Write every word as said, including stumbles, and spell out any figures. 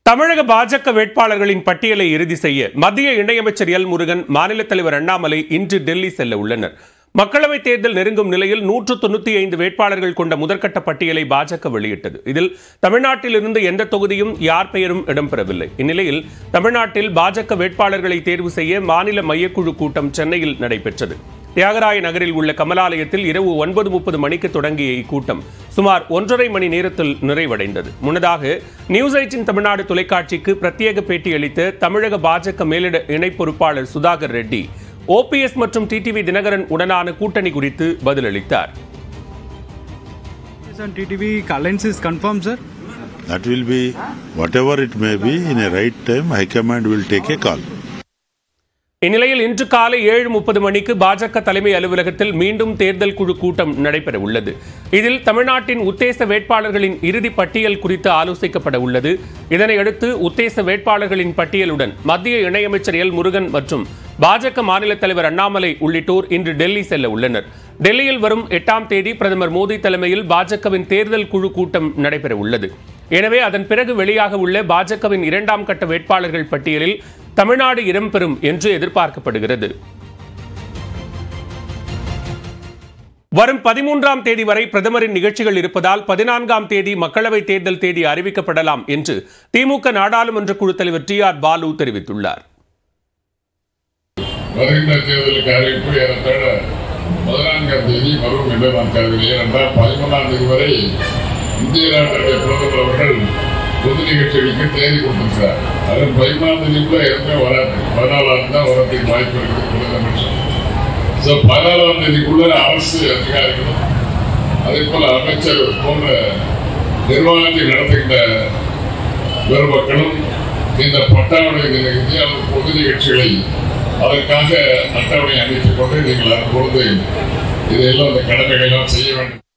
தமிழக பாஜக வேட்பாளர்களின் பட்டியலை இறுதி செய்ய மத்திய இணையமைச்சர் எல் முருகன், மாநில தலைவர் அண்ணாமலை இன்று டெல்லி செல்ல உள்ளனர். மக்களவைத் தேர்தல் நெருங்கும் நிலையில் நூற்று தொண்ணூத்தி ஐந்து வேட்பாளர்கள் கொண்ட முதற்கட்ட பட்டியலை பாஜக வெளியிட்டது. இதில் தமிழ்நாட்டில் இருந்து எந்த தொகுதியும் யார் பெயரும் இடம்பெறவில்லை. இந்நிலையில் தமிழ்நாட்டில் பாஜக வேட்பாளர்களை தேர்வு செய்ய மாநில மையக்குழு கூட்டம் சென்னையில் நடைபெற்றது. தியாகராய நகரில் உள்ள கமலாலயத்தில் இரவு ஒன்பது முப்பது மணிக்கு தொடங்கிய இக்கூட்டம் சுமார் ஒன்றரை மணி நேரத்தில் நிறைவடைந்தது. முன்னதாக நியூஸ் எய்ட்டீன் தமிழ்நாடு தொலைக்காட்சிக்கு பிரத்யேக பேட்டி அளித்த தமிழக பாஜக மேலிட இணை பொறுப்பாளர் சுதாகர் ரெட்டி, ஓபிஎஸ் மற்றும் டிடிவி தினகரன் உடனான கூட்டணி குறித்து பதிலளித்தார். That will be whatever it may be, in a right time High Command will take a call. இந்நிலையில் இன்று காலை ஏழு முப்பது மணிக்கு பாஜக தலைமை அலுவலகத்தில் மீண்டும் தேர்தல் குழு கூட்டம் நடைபெற உள்ளது. இதில் தமிழ்நாட்டின் உத்தேச வேட்பாளர்களின் இறுதி பட்டியல் குறித்து ஆலோசிக்கப்பட உள்ளது. இதனையடுத்து உத்தேச வேட்பாளர்களின் பட்டியலுடன் மத்திய இணையமைச்சர் எல் முருகன் மற்றும் பாஜக மாநில தலைவர் அண்ணாமலை உள்ளிட்டோர் இன்று டெல்லி செல்ல உள்ளனர். டெல்லியில் வரும் எட்டாம் தேதி பிரதமர் மோடி தலைமையில் பாஜகவின் தேர்தல் குழு கூட்டம் நடைபெற உள்ளது. எனவே அதன் பிறகு வெளியாக உள்ள பாஜகவின் இரண்டாம் கட்ட வேட்பாளர்கள் பட்டியலில் தமிழ்நாடு இடம்பெறும் என்று எதிர்பார்க்கப்படுகிறது. வரும் பதிமூன்றாம் தேதி வரை பிரதமரின் நிகழ்ச்சிகள் இருப்பதால் பதினான்காம் தேதி மக்களவைத் தேர்தல் தேதி அறிவிக்கப்படலாம் என்று திமுக நாடாளுமன்ற குழு தலைவர் டி ஆர் பாலு தெரிவித்துள்ளார். வருகின்ற தேர்தலுக்கு அறிவிப்பு ஏறத்தாழ பதினான்காம் தேதி வரும் என்று நான் கருதுகிறேன். என்றால் பதிமூன்றாம் தேதி வரை இந்திய நாட்டுடைய பிரதமர் அவர்கள் பொது நிகழ்ச்சிகளுக்கு தேதி கொடுத்திருக்கிறார். அது பதிமூணாம் தேதிக்குள்ள எதுவுமே வராது. பதினாலாம் தான் வரத்துக்கு வாய்ப்பு இருக்குது முதலமைச்சர். ஸோ பதினாலாம் தேதிக்குள்ள அரசு அதிகாரிகளும் அதே போல அமைச்சர் போன்ற நிர்வாகத்தை நடத்துகின்ற பெருமக்களும் இந்த பட்டாவணை நிகழ்ச்சி அல்லது பொது நிகழ்ச்சிகளை அதற்காக அட்டவணை அமைத்துக் கொண்டு நீங்கள் அப்பொழுது இதையெல்லாம் அந்த கடமைகள்லாம் செய்ய வேண்டும்.